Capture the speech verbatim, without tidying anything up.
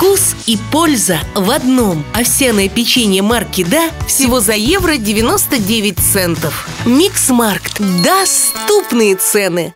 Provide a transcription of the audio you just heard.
Вкус и польза в одном. Овсяное печенье марки «Да» всего за евро девяносто девять центов. Миксмаркт. Доступные цены.